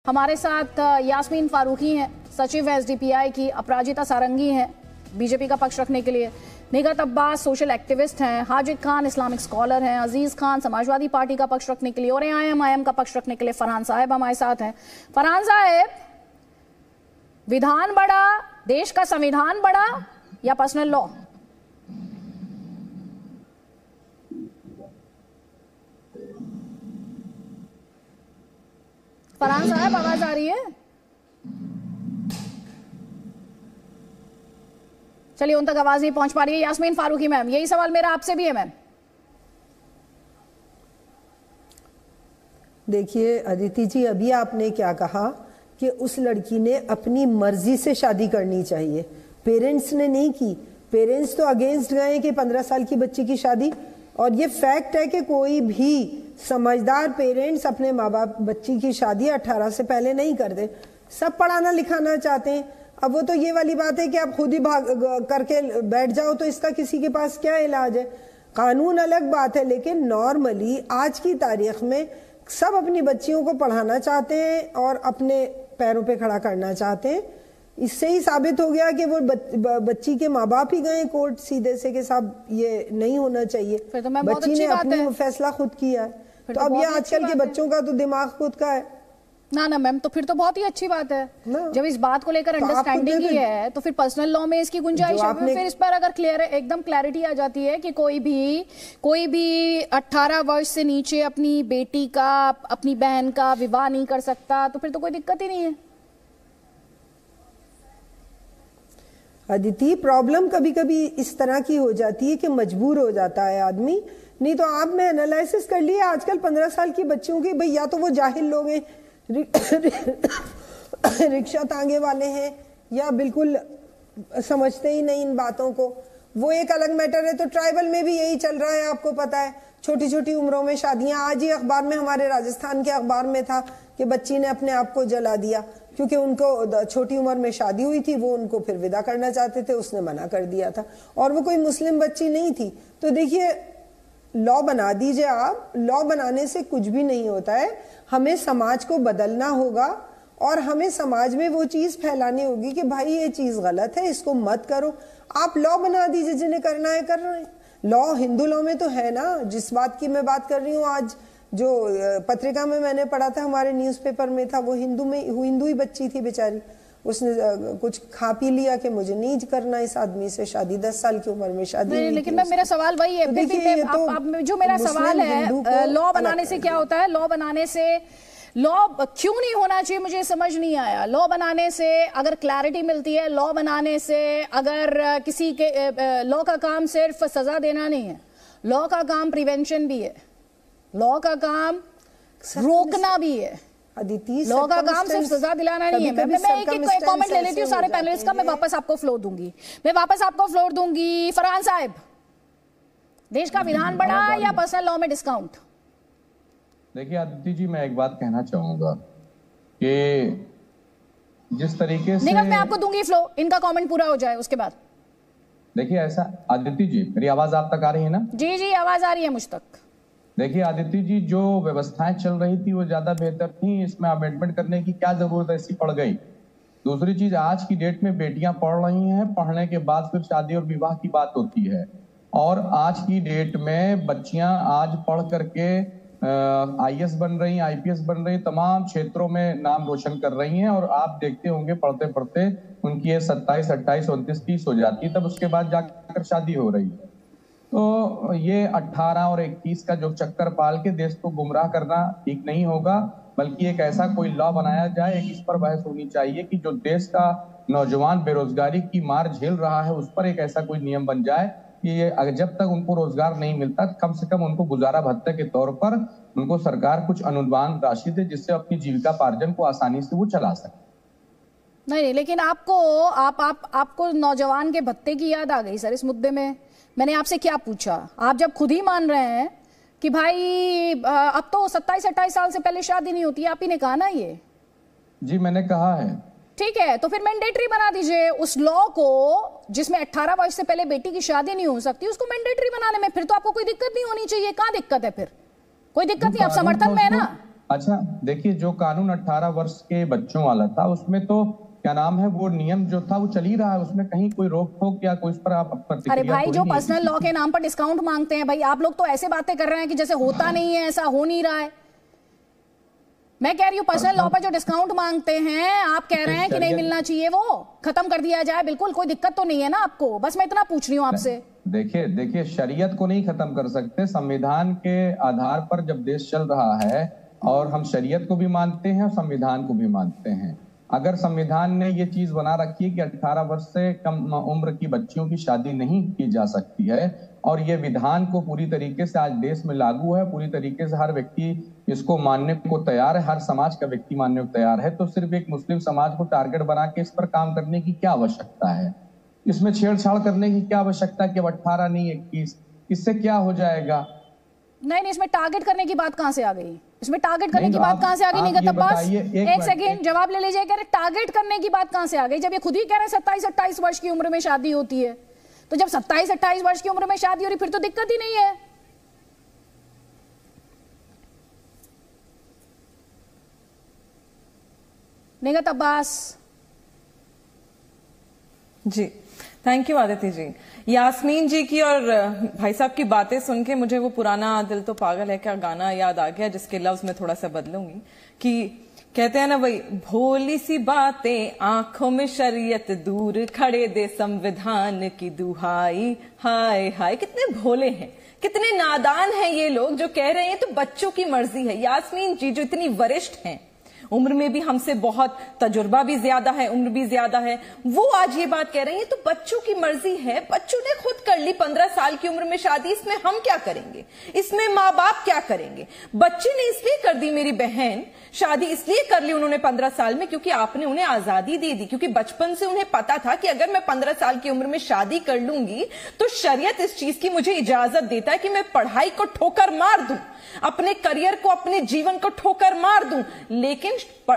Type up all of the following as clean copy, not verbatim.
हमारे साथ यास्मीन फारूकी हैं, सचिव एसडीपीआई की, अपराजिता सारंगी हैं बीजेपी का पक्ष रखने के लिए, निगत अब्बास सोशल एक्टिविस्ट हैं, हाजिद खान इस्लामिक स्कॉलर हैं, अजीज खान समाजवादी पार्टी का पक्ष रखने के लिए और आईएम का पक्ष रखने के लिए फरहान साहब हमारे साथ हैं। फरहान साहब, विधान बड़ा, देश का संविधान बड़ा या पर्सनल लॉ? फरहान साहब, आवाज आ रही है? चलिए, उन तक आवाज नहीं पहुंच पा रही है। यास्मीन फारूकी मैम, यही सवाल मेरा आपसे भी है मैम। देखिए अदिति जी, अभी आपने क्या कहा कि उस लड़की ने अपनी मर्जी से शादी करनी चाहिए, पेरेंट्स ने नहीं की। पेरेंट्स तो अगेंस्ट गए कि 15 साल की बच्ची की शादी, और ये फैक्ट है कि कोई भी समझदार पेरेंट्स अपने माँ बाप बच्ची की शादी 18 से पहले नहीं करते। सब पढ़ाना लिखाना चाहते हैं। अब वो तो ये वाली बात है कि आप खुद ही भाग करके बैठ जाओ तो इसका किसी के पास क्या इलाज है। कानून अलग बात है, लेकिन नॉर्मली आज की तारीख में सब अपनी बच्चियों को पढ़ाना चाहते हैं और अपने पैरों पे खड़ा करना चाहते हैं। इससे ही साबित हो गया कि वो बच्ची के माँ बाप ही गए कोर्ट सीधे से कि साहब ये नहीं होना चाहिए। तो बच्ची ने अपनी फैसला खुद किया है। तो अब ये आजकल के बच्चों का तो दिमाग खुद का है ना मैम, तो फिर तो बहुत ही अच्छी बात है। जब इस बात को लेकर अंडरस्टैंडिंग ही है तो फिर पर्सनल लॉ में इसकी गुंजाइश है। फिर इस पर अगर एकदम क्लैरिटी आ जाती है कि कोई भी 18 वर्ष से नीचे अपनी बेटी का, अपनी बहन का विवाह नहीं कर सकता, तो फिर तो कोई दिक्कत ही नहीं है। अदिति, प्रॉब्लम कभी कभी इस तरह की हो जाती है कि मजबूर हो जाता है आदमी। नहीं तो आपने एनालिसिस कर लिया आजकल 15 साल की बच्चियों की, भाई या तो वो जाहिल लोग हैं, रिक्शा तांगे वाले हैं, या बिल्कुल समझते ही नहीं इन बातों को। वो एक अलग मैटर है। तो ट्राइबल में भी यही चल रहा है, आपको पता है, छोटी छोटी उम्रों में शादियां। आज ही अखबार में, हमारे राजस्थान के अखबार में था कि बच्ची ने अपने आप को जला दिया क्योंकि उनको छोटी उम्र में शादी हुई थी। वो उनको फिर विदा करना चाहते थे, उसने मना कर दिया था, और वो कोई मुस्लिम बच्ची नहीं थी। तो देखिए, लॉ बना दीजिए आप, लॉ बनाने से कुछ भी नहीं होता है। हमें समाज को बदलना होगा और हमें समाज में वो चीज फैलानी होगी कि भाई ये चीज गलत है, इसको मत करो। आप लॉ बना दीजिए, जिन्हें करना है कर रहे हैं। लॉ हिंदू लॉ में तो है ना। जिस बात की मैं बात कर रही हूँ, आज जो पत्रिका में मैंने पढ़ा था, हमारे न्यूज़पेपर में था, वो हिंदू ही बच्ची थी बेचारी। उसने कुछ खा पी लिया कि मुझे नहीं करना इस आदमी से शादी, 10 साल की उम्र में शादी। नहीं, लेकिन मेरा सवाल वही है। तो जो मेरा सवाल है, लॉ बनाने से क्या होता है? लॉ बनाने से लॉ क्यों नहीं होना चाहिए, मुझे समझ नहीं आया। लॉ बनाने से अगर क्लैरिटी मिलती है, लॉ बनाने से अगर किसी के, लॉ का काम सिर्फ सजा देना नहीं है, लॉ का काम प्रिवेंशन भी है, लॉ का काम रोकना भी है। अदिति, लॉ का काम सिर्फ सजा दिलाना नहीं है। मैं एक कमेंट ले लेती हूँ सारे पैनलिस्ट का, मैं वापस आपको फ्लोर दूंगी। फरहान साहब, देश का विधान बड़ा या पर्सनल लॉ में डिस्काउंट? देखिए आदित्य जी, मैं एक बात कहना चाहूंगा कि जिस तरीके से मैं आपको दूंगी फ्लो, इनका कमेंट पूरा हो जाए उसके बाद। देखिए ऐसा, आदित्य जी मेरी आवाज आप तक आ रही है ना? जी आवाज आ रही है मुझ तक। देखिए आदित्य जी, जो व्यवस्थाएं चल रही थी वो ज्यादा बेहतर थी, इसमें अमेंडमेंट करने की क्या जरूरत ऐसी पड़ गई। दूसरी चीज, आज की डेट में बेटियां पढ़ रही हैं, पढ़ने के बाद फिर शादी और विवाह की बात होती है, और आज की डेट में बच्चियां आज पढ़ करके आईएएस बन रही, आईपीएस बन रही, तमाम क्षेत्रों में नाम रोशन कर रही हैं, और आप देखते होंगे पढ़ते पढ़ते उनकी ये 27, 28, 29, 30 हो जाती है, तब उसके बाद जाकर शादी हो रही है। तो ये 18 और 21 का जो चक्कर पाल के देश को गुमराह करना ठीक नहीं होगा, बल्कि एक ऐसा कोई लॉ बनाया जाए, एक इस पर बहस होनी चाहिए कि जो देश का नौजवान बेरोजगारी की मार झेल रहा है, उस पर एक ऐसा कोई नियम बन जाए कि ये जब तक उनको रोजगार नहीं मिलता, कम से कम उनको गुजारा भत्ते के तौर पर उनको सरकार कुछ अनुदान राशि दे, जिससे अपनी जीविका पार्जन को आसानी से वो चला सके। नहीं, लेकिन आपको नौजवान के भत्ते की याद आ गई सर इस मुद्दे में। मैंने आपसे क्या पूछा? आप जब खुद ही मान रहे हैं कि भाई अब तो 27-28 साल से पहले शादी नहीं होती, आप ही ने कहा ना ये। जी मैंने कहा है। ठीक है, तो फिर मैंडेटरी बना दीजिए उस लॉ को, जिसमें 18 वर्ष से पहले बेटी की शादी नहीं हो सकती, उसको मैंडेटरी बनाने में फिर तो आपको कोई दिक्कत नहीं होनी चाहिए। कहाँ दिक्कत है फिर? कोई दिक्कत नहीं, आप समर्थन में है ना? अच्छा देखिए, जो कानून 18 वर्ष के बच्चों वाला था उसमें तो क्या नाम है, वो नियम जो था वो चल ही रहा है, उसमें कहीं कोई रोक टोक या कोई उस पर आप प्रतिक्रिया। अरे भाई, जो पर्सनल लॉ के नाम पर डिस्काउंट मांगते हैं, भाई आप लोग तो ऐसे बातें कर रहे हैं कि जैसे होता नहीं है, ऐसा हो नहीं रहा है। मैं कह रही हूँ पर्सनल लॉ पर जो डिस्काउंट मांगते हैं, आप कह रहे हैं कि नहीं मिलना चाहिए, वो खत्म कर दिया जाए। बिल्कुल कोई दिक्कत तो नहीं है ना आपको? बस मैं इतना पूछ रही हूँ आपसे। देखिए शरीयत को नहीं खत्म कर सकते। संविधान के आधार पर जब देश चल रहा है, और हम शरीयत को भी मानते हैं और संविधान को भी मानते हैं, अगर संविधान ने ये चीज बना रखी है कि 18 वर्ष से कम उम्र की बच्चियों की शादी नहीं की जा सकती है, और ये विधान को पूरी तरीके से आज देश में लागू है, पूरी तरीके से हर व्यक्ति इसको मानने को तैयार है, हर समाज का व्यक्ति मानने को तैयार है, तो सिर्फ एक मुस्लिम समाज को टारगेट बना के इस पर काम करने की क्या आवश्यकता है? इसमें छेड़छाड़ करने की क्या आवश्यकता है कि 18 नहीं 21? इससे क्या हो जाएगा? नहीं, इसमें टारगेट करने की बात कहां से आ गई? इसमें टारगेट करने की बात कहां से आ गई? निगत अब्बास, एक सेकंड जवाब ले लीजिए। कह रहे टारगेट करने की बात कहां से आ गई, जब ये खुद ही कह रहे हैं 27-28 वर्ष की उम्र में शादी होती है? तो जब 27-28 वर्ष की उम्र में शादी हो रही, फिर तो दिक्कत ही नहीं है। Nigat Abbas ji, thank you Aditya ji. यास्मीन जी की और भाई साहब की बातें सुन के मुझे वो पुराना दिल तो पागल है क्या गाना याद आ गया, जिसके लफ्ज में थोड़ा सा बदलूंगी कि कहते हैं ना वही, भोली सी बातें आंखों में शरीयत दूर खड़े दे संविधान की दुहाई। हाय हाय, कितने भोले हैं, कितने नादान हैं ये लोग जो कह रहे हैं तो बच्चों की मर्जी है। यास्मीन जी जो इतनी वरिष्ठ हैं, उम्र में भी हमसे बहुत तजुर्बा भी ज्यादा है, उम्र भी ज्यादा है, वो आज ये बात कह रही है तो बच्चों की मर्जी है। बच्चों ने खुद कर ली 15 साल की उम्र में शादी, इसमें हम क्या करेंगे? इसमें माँ बाप क्या करेंगे? बच्चे ने इसलिए कर दी, मेरी बहन शादी इसलिए कर ली उन्होंने 15 साल में क्योंकि आपने उन्हें आजादी दे दी, क्योंकि बचपन से उन्हें पता था कि अगर मैं 15 साल की उम्र में शादी कर लूंगी तो शरीयत इस चीज की मुझे इजाजत देता है कि मैं पढ़ाई को ठोकर मार दूं, अपने करियर को, अपने जीवन को ठोकर मार दूं, लेकिन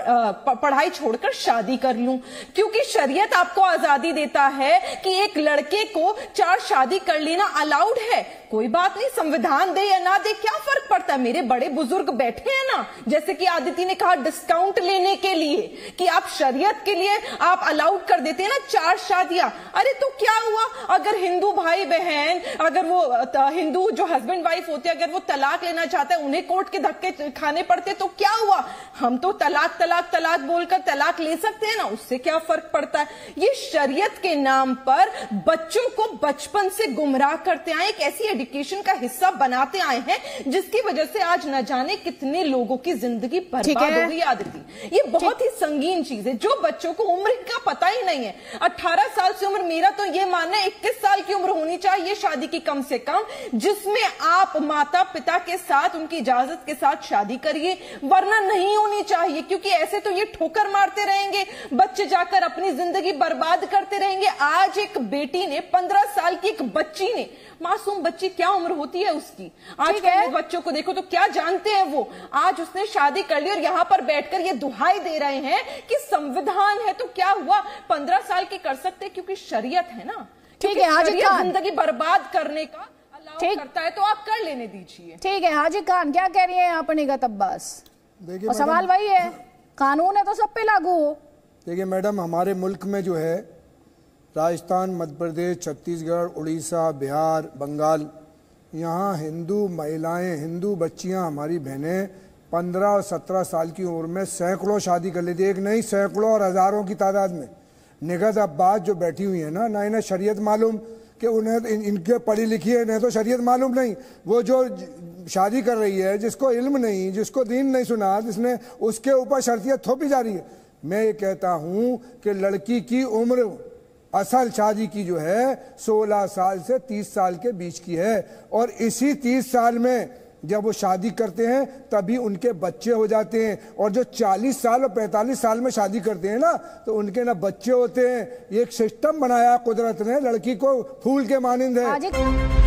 पढ़ाई छोड़कर शादी कर लूं, क्योंकि शरीयत आपको आजादी देता है कि एक लड़के को 4 शादी कर लेना अलाउड है। कोई बात नहीं, संविधान दे या ना दे क्या फर्क पड़ता है? मेरे बड़े बुजुर्ग बैठे हैं ना, जैसे कि आदिति ने कहा डिस्काउंट लेने के लिए कि आप शरीयत के लिए आप अलाउड कर देते हैं ना 4 शादियां। अरे तो क्या हुआ अगर हिंदू भाई बहन, अगर वो हिंदू जो हस्बैंड वाइफ होते हैं, अगर वो तलाक लेना चाहते हैं, उन्हें कोर्ट के धक्के खाने पड़ते तो क्या हुआ? हम तो तलाक तलाक तलाक बोलकर तलाक ले सकते हैं ना, उससे क्या फर्क पड़ता है? ये शरीयत के नाम पर बच्चों को बचपन से गुमराह करते आए, एक ऐसी एजुकेशन का हिस्सा बनाते आए हैं जिसकी वजह से आज न जाने कितने लोगों की जिंदगी बर्बाद हो गई। आदिति, ये बहुत ही संगीन चीज है जो बच्चों को उम्र का पता ही नहीं है। 18 साल से उम्र, मेरा तो ये मानना है 21 साल की उम्र होनी चाहिए शादी की कम से कम, जिसमें आप माता पिता के साथ उनकी इजाजत के साथ शादी करिए, वरना नहीं होनी चाहिए, क्योंकि ऐसे तो ये ठोकर मारते रहेंगे, बच्चे जाकर अपनी जिंदगी बर्बाद करते रहेंगे। आज एक बेटी ने, 15 साल की एक बच्ची ने, मासूम बच्ची, क्या उम्र होती है उसकी? आज के बच्चों को देखो तो क्या जानते हैं वो, आज उसने शादी कर ली और यहां पर बैठकर ये दुहाई दे रहे हैं कि संविधान है तो क्या हुआ, 15 साल की कर सकते क्योंकि शरीयत है ना। ठीक है, हाजी खान, जिंदगी बर्बाद करने का अलाउ करता है तो आप कर लेने दीजिए। ठीक है, हाजी खान क्या कह रही है यहाँ पर निगत अब्बास? देखिए, सवाल वही है, कानून है तो सब पे लागू हो। देखिए मैडम, हमारे मुल्क में जो है राजस्थान, मध्य प्रदेश, छत्तीसगढ़, उड़ीसा, बिहार, बंगाल, यहाँ हिंदू महिलाएं, हिंदू बच्चियाँ, हमारी बहनें 15 और 17 साल की उम्र में सैकड़ों शादी कर लेती, एक नहीं सैकड़ों और हजारों की तादाद में। निगत अब्बास जो बैठी हुई है ना इन्हें शरीयत मालूम कि उन्हें इनके पढ़ी लिखी है, इन्हें तो शरीयत मालूम नहीं। वो जो शादी कर रही है, जिसको इल्म नहीं, जिसको दीन नहीं सुना, जिसने, उसके ऊपर शर्तियत थोपी जा रही है। मैं ये कहता हूँ कि लड़की की उम्र असल शादी की जो है 16 साल से 30 साल के बीच की है, और इसी 30 साल में जब वो शादी करते हैं तभी उनके बच्चे हो जाते हैं, और जो 40 साल और 45 साल में शादी करते हैं ना तो उनके ना बच्चे होते हैं। एक सिस्टम बनाया कुदरत ने, लड़की को फूल के मानिंद है।